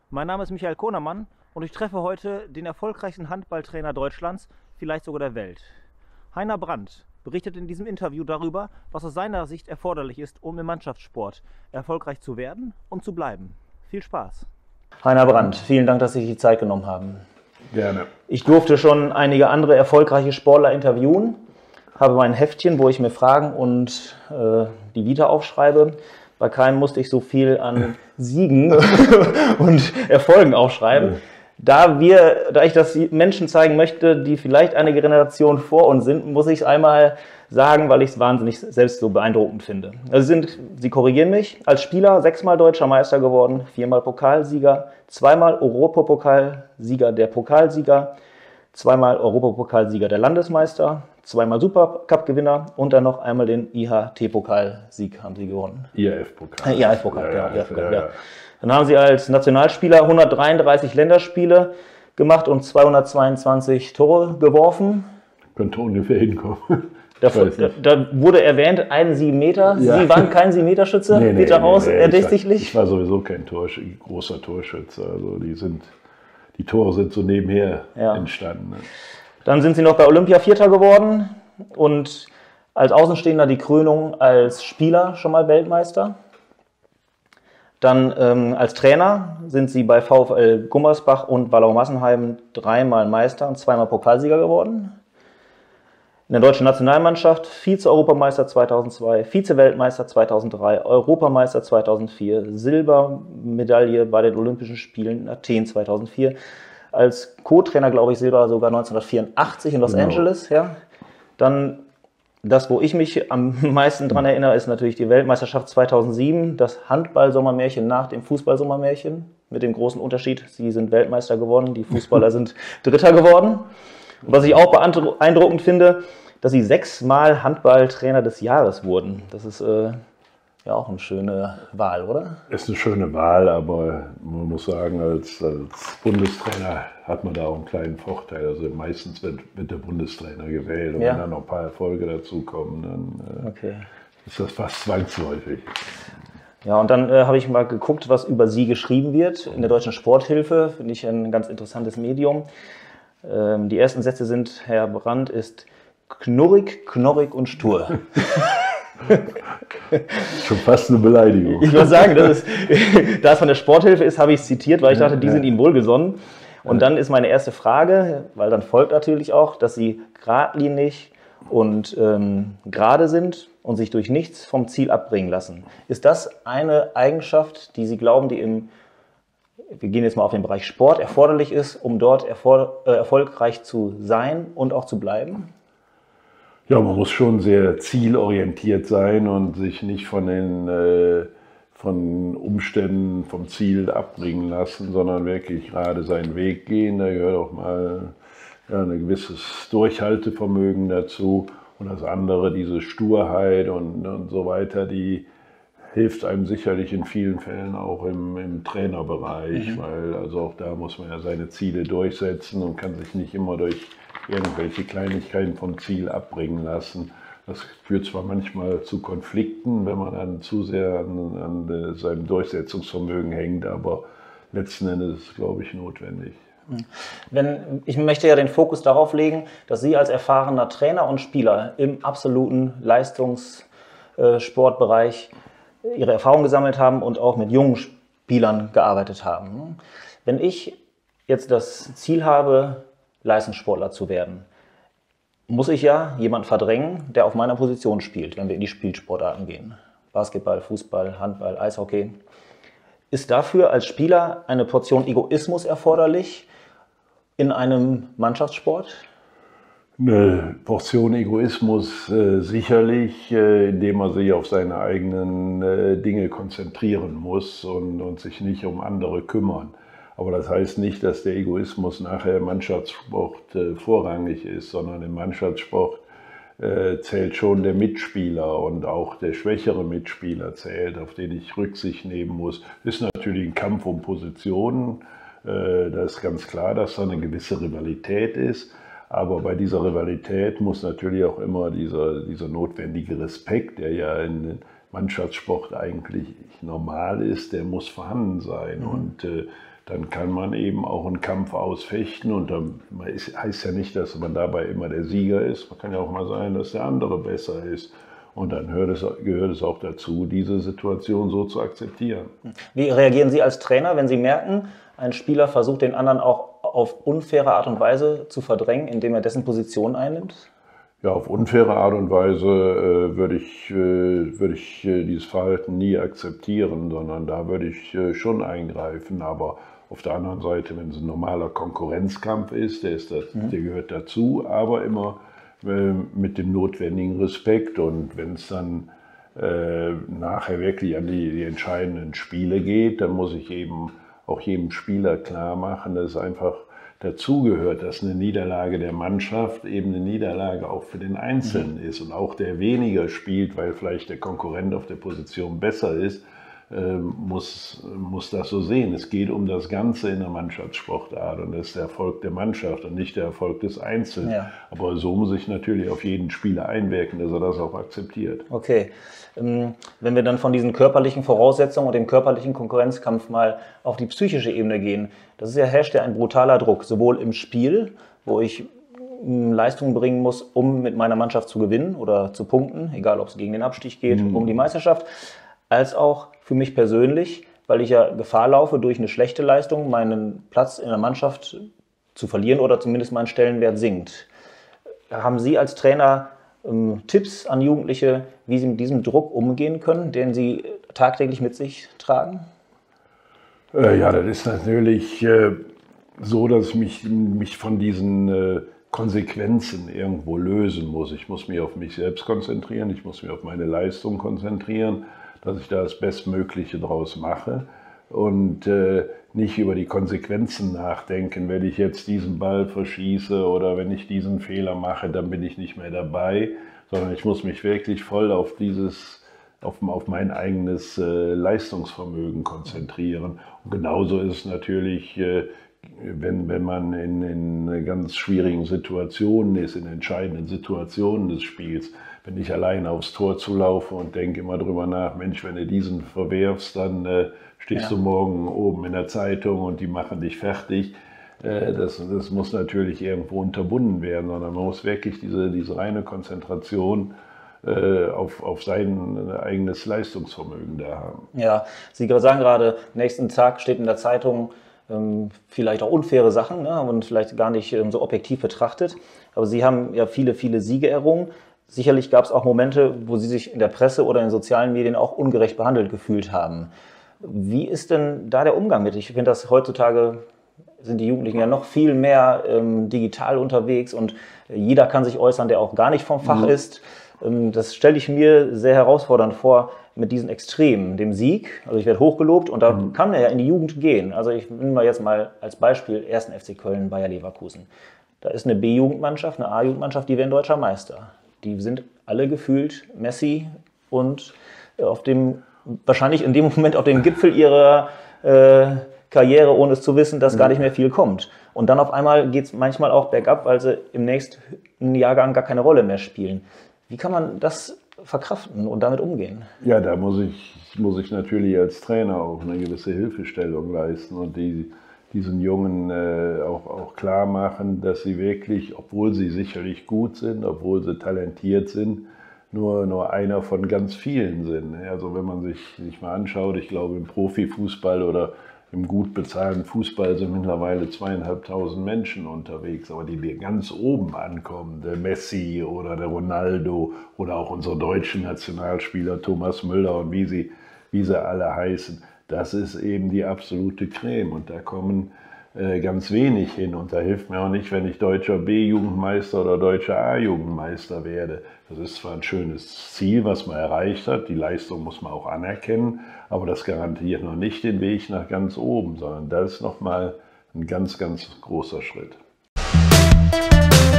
Mein Name ist Michael Konermann und ich treffe heute den erfolgreichsten Handballtrainer Deutschlands, vielleicht sogar der Welt. Heiner Brandt berichtet in diesem Interview darüber, was aus seiner Sicht erforderlich ist, um im Mannschaftssport erfolgreich zu werden und zu bleiben. Viel Spaß! Heiner Brandt, vielen Dank, dass Sie sich die Zeit genommen haben. Gerne. Ich durfte schon einige andere erfolgreiche Sportler interviewen, habe mein Heftchen, wo ich mir Fragen und die Vita aufschreibe. Bei keinem musste ich so viel an Siegen und Erfolgen aufschreiben. Da ich das Menschen zeigen möchte, die vielleicht eine Generation vor uns sind, muss ich es einmal sagen, weil ich es wahnsinnig selbst so beeindruckend finde. Also Sie korrigieren mich, als Spieler 6-mal Deutscher Meister geworden, 4-mal Pokalsieger, 2-mal Europapokalsieger der Pokalsieger, 2-mal Europapokalsieger der Landesmeister, 2-mal Supercup-Gewinner und dann noch einmal den IHT-Pokalsieg haben Sie gewonnen. IHF-Pokal. IHF-Pokal, ja. Dann haben Sie als Nationalspieler 133 Länderspiele gemacht und 222 Tore geworfen. Könnte ungefähr hinkommen. Da wurde erwähnt, ein 7 Meter. Ja. Sie waren kein 7-Meter-Schütze, geht daraus erdächtiglich? Ich war sowieso kein großer Torschütze. Also die Tore sind so nebenher entstanden. Ne? Dann sind Sie noch bei Olympia Vierter geworden und als Außenstehender die Krönung als Spieler schon mal Weltmeister. Dann als Trainer sind Sie bei VfL Gummersbach und Wallau-Massenheim 3-mal Meister und 2-mal Pokalsieger geworden. In der deutschen Nationalmannschaft Vize-Europameister 2002, Vize-Weltmeister 2003, Europameister 2004, Silbermedaille bei den Olympischen Spielen in Athen 2004. Als Co-Trainer, glaube ich, Silber sogar 1984 in Los Angeles. Ja. Dann das, wo ich mich am meisten dran erinnere, ist natürlich die Weltmeisterschaft 2007, das Handball-Sommermärchen nach dem Fußball-Sommermärchen. Mit dem großen Unterschied, Sie sind Weltmeister geworden, die Fußballer sind Dritter geworden. Und was ich auch beeindruckend finde, dass Sie 6-mal Handballtrainer des Jahres wurden. Das ist ja auch eine schöne Wahl, oder? Ist eine schöne Wahl, aber man muss sagen, als Bundestrainer hat man da auch einen kleinen Vorteil. Also meistens wird der Bundestrainer gewählt und wenn dann noch ein paar Erfolge dazukommen, dann ist das fast zwangsläufig. Ja, und dann habe ich mal geguckt, was über Sie geschrieben wird. In der Deutschen Sporthilfe, finde ich ein ganz interessantes Medium. Die ersten Sätze sind, Herr Brandt ist knurrig, knorrig und stur. Schon fast eine Beleidigung. Ich würde sagen, da es von der Sporthilfe ist, habe ich es zitiert, weil ich dachte, die sind Ihnen wohlgesonnen. Und dann ist meine erste Frage, weil dann folgt natürlich auch, dass Sie geradlinig und gerade sind und sich durch nichts vom Ziel abbringen lassen. Ist das eine Eigenschaft, die Sie glauben, die wir gehen jetzt mal auf den Bereich Sport, erforderlich ist, um dort erfolgreich zu sein und auch zu bleiben? Ja, man muss schon sehr zielorientiert sein und sich nicht von Umständen, vom Ziel abbringen lassen, sondern wirklich gerade seinen Weg gehen. Da gehört auch mal ein gewisses Durchhaltevermögen dazu. Und das andere, diese Sturheit und so weiter, die hilft einem sicherlich in vielen Fällen auch im Trainerbereich, weil also auch da muss man ja seine Ziele durchsetzen und kann sich nicht immer durch irgendwelche Kleinigkeiten vom Ziel abbringen lassen. Das führt zwar manchmal zu Konflikten, wenn man dann zu sehr an seinem Durchsetzungsvermögen hängt, aber letzten Endes ist es, glaube ich, notwendig. Ich möchte ja den Fokus darauf legen, dass Sie als erfahrener Trainer und Spieler im absoluten Leistungssportbereich Ihre Erfahrung gesammelt haben und auch mit jungen Spielern gearbeitet haben. Wenn ich jetzt das Ziel habe, Leistungssportler zu werden, muss ich ja jemanden verdrängen, der auf meiner Position spielt, wenn wir in die Spielsportarten gehen. Basketball, Fußball, Handball, Eishockey. Ist dafür als Spieler eine Portion Egoismus erforderlich in einem Mannschaftssport? Eine Portion Egoismus sicherlich, indem man sich auf seine eigenen Dinge konzentrieren muss und sich nicht um andere kümmern. Aber das heißt nicht, dass der Egoismus nachher im Mannschaftssport vorrangig ist, sondern im Mannschaftssport zählt schon der Mitspieler und auch der schwächere Mitspieler zählt, auf den ich Rücksicht nehmen muss. Ist natürlich ein Kampf um Positionen, da ist ganz klar, dass da eine gewisse Rivalität ist. Aber bei dieser Rivalität muss natürlich auch immer dieser notwendige Respekt, der ja in Mannschaftssport eigentlich normal ist, der muss vorhanden sein. Und dann kann man eben auch einen Kampf ausfechten und dann heißt ja nicht, dass man dabei immer der Sieger ist. Man kann ja auch mal sein, dass der andere besser ist. Und dann gehört es auch dazu, diese Situation so zu akzeptieren. Wie reagieren Sie als Trainer, wenn Sie merken, ein Spieler versucht den anderen auch auf unfaire Art und Weise zu verdrängen, indem er dessen Position einnimmt? Ja, auf unfaire Art und Weise würde ich dieses Verhalten nie akzeptieren, sondern da würde ich schon eingreifen. Aber auf der anderen Seite, wenn es ein normaler Konkurrenzkampf ist, der gehört dazu, aber immer mit dem notwendigen Respekt. Und wenn es dann nachher wirklich an die entscheidenden Spiele geht, dann muss ich eben auch jedem Spieler klar machen, dass es einfach dazugehört, dass eine Niederlage der Mannschaft eben eine Niederlage auch für den Einzelnen ist. Und auch der weniger spielt, weil vielleicht der Konkurrent auf der Position besser ist, muss das so sehen. Es geht um das Ganze in der Mannschaftssportart und das ist der Erfolg der Mannschaft und nicht der Erfolg des Einzelnen. Ja. Aber so muss ich natürlich auf jeden Spieler einwirken, dass er das auch akzeptiert. Okay. Wenn wir dann von diesen körperlichen Voraussetzungen und dem körperlichen Konkurrenzkampf mal auf die psychische Ebene gehen, herrscht ja ein brutaler Druck, sowohl im Spiel, wo ich Leistungen bringen muss, um mit meiner Mannschaft zu gewinnen oder zu punkten, egal ob es gegen den Abstieg geht, um die Meisterschaft, als auch für mich persönlich, weil ich ja Gefahr laufe, durch eine schlechte Leistung meinen Platz in der Mannschaft zu verlieren oder zumindest mein Stellenwert sinkt. Haben Sie als Trainer Tipps an Jugendliche, wie sie mit diesem Druck umgehen können, den sie tagtäglich mit sich tragen? Ja, das ist natürlich so, dass ich mich von diesen Konsequenzen irgendwo lösen muss. Ich muss mich auf mich selbst konzentrieren, ich muss mich auf meine Leistung konzentrieren, dass ich da das Bestmögliche draus mache und nicht über die Konsequenzen nachdenken. Wenn ich jetzt diesen Ball verschieße oder wenn ich diesen Fehler mache, dann bin ich nicht mehr dabei, sondern ich muss mich wirklich voll auf mein eigenes Leistungsvermögen konzentrieren. Und genauso ist es natürlich, wenn man in ganz schwierigen Situationen ist, in entscheidenden Situationen des Spiels. Wenn ich alleine aufs Tor zulaufe und denke immer drüber nach, Mensch, wenn du diesen verwerfst, dann stehst du morgen oben in der Zeitung und die machen dich fertig. Das muss natürlich irgendwo unterbunden werden, sondern man muss wirklich diese reine Konzentration auf sein eigenes Leistungsvermögen da haben. Ja, Sie sagen gerade, nächsten Tag steht in der Zeitung vielleicht auch unfaire Sachen, ne, und vielleicht gar nicht so objektiv betrachtet. Aber Sie haben ja viele, viele Siege errungen. Sicherlich gab es auch Momente, wo Sie sich in der Presse oder in den sozialen Medien auch ungerecht behandelt gefühlt haben. Wie ist denn da der Umgang mit? Ich finde, dass heutzutage sind die Jugendlichen ja noch viel mehr digital unterwegs und jeder kann sich äußern, der auch gar nicht vom Fach ist. Das stelle ich mir sehr herausfordernd vor mit diesen Extremen, dem Sieg. Also ich werde hochgelobt und da kann er ja in die Jugend gehen. Also ich nehme mal jetzt mal als Beispiel 1. FC Köln, Bayer Leverkusen. Da ist eine B-Jugendmannschaft, eine A-Jugendmannschaft, die werden deutscher Meister. Die sind alle gefühlt Messi und wahrscheinlich in dem Moment auf dem Gipfel ihrer Karriere, ohne es zu wissen, dass gar nicht mehr viel kommt. Und dann auf einmal geht es manchmal auch bergab, weil sie im nächsten Jahrgang gar keine Rolle mehr spielen. Wie kann man das verkraften und damit umgehen? Ja, da muss ich natürlich als Trainer auch eine gewisse Hilfestellung leisten und diesen Jungen auch klar machen, dass sie wirklich, obwohl sie sicherlich gut sind, obwohl sie talentiert sind, nur einer von ganz vielen sind. Also wenn man sich mal anschaut, ich glaube im Profifußball oder im gut bezahlten Fußball sind mittlerweile 2.500 Menschen unterwegs, aber die ganz oben ankommen, der Messi oder der Ronaldo oder auch unsere deutschen Nationalspieler Thomas Müller und wie sie alle heißen, das ist eben die absolute Creme und da kommen ganz wenig hin und da hilft mir auch nicht, wenn ich deutscher B-Jugendmeister oder deutscher A-Jugendmeister werde. Das ist zwar ein schönes Ziel, was man erreicht hat, die Leistung muss man auch anerkennen, aber das garantiert noch nicht den Weg nach ganz oben, sondern das ist nochmal ein ganz, ganz großer Schritt.